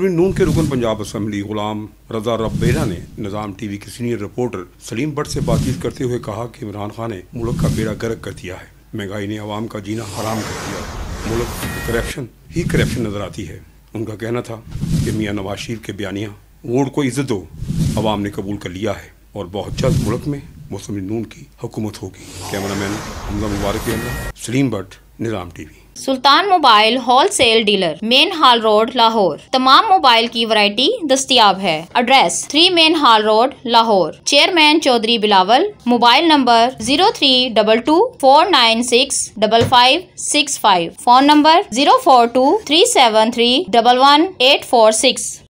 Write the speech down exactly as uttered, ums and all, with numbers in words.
मुस्लिम नून के रुकन पंजाब असम्बली गुलाम रजा रबेरा ने निज़ाम टीवी के सीनियर रिपोर्टर सलीम भट्ट से बातचीत करते हुए कहा कि इमरान खान ने मुल्क का बेड़ा गर्क कर दिया है। महंगाई ने आवाम का जीना हराम कर दिया है। मुल्क करप्शन ही करप्शन नजर आती है। उनका कहना था कि मियाँ नवाज शरीफ के बयानिया वोट को इज्जत दो अवाम ने कबूल कर लिया है और बहुत जल्द मुल्क में मुस्लिम नून की हुकूमत होगी। कैमरामैन मुबारक के अंदर Salim Bhatt, Nizam TV. Sultan mobile wholesale dealer, main hall road, Lahore. तमाम मोबाइल की वैरायटी दस्तयाब है। Address three main hall road, Lahore. Chairman Chaudhry Bilawal. Mobile number zero three double two four nine six double five six five. Phone number zero four two three seven three double one eight four six.